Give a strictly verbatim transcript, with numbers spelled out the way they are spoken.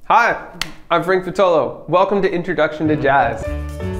Hi, I'm Frank Vitolo. Welcome to Introduction to Jazz.